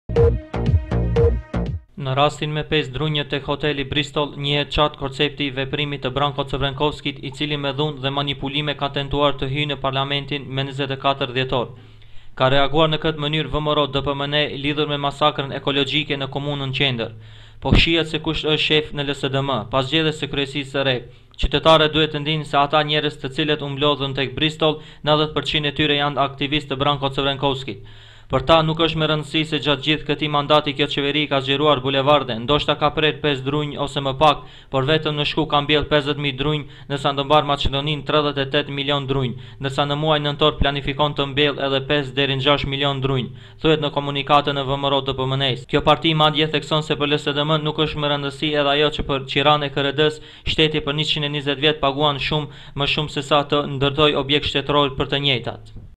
Në rastin me 5 drunjët tek hoteli Bristol, njihet qartë koncepti i veprimit të Branko Crvenkovskit, i cili me dhunë dhe manipulime ka tentuar të hyjë në parlamentin me 24 dhjetor. Ka reaguar në këtë mënyrë VMRO DPMN lidhur me masakrën ekologjike në komunën Qendër. Po shihet se kush është shef në LSDM, pas zgjedhjes së kryesisë së re. Qytetarët duhet të ndinë se ata njerëz të cilët u mblodhën tek Bristol, 90% e tyre janë aktivistë të Branko Crvenkovskit. Për ta nuk është me rëndësi se gjatë gjithë këtij mandati kjo qeveri ka zgjeruar bulevarde, ndoshta ka prerë 5 drunj ose më pak, por vetëm në shku ka mbjell 50.000 drunj, ndërsa në mbar Maqedoninë 38 milion drunj, ndërsa në muajin nëntor planifikon të mbjell edhe 5 deri në 6 milion drunj, thuhet në komunikatën e VMRO DPMN-s. Kjo parti madje thekson se për LSDM nuk është me rëndësi edhe ajo që për Qiran e KRD-s shteti për 120 vjet paguan më shumë se sa të ndërtoj objekt shtetëror për të njëjtat.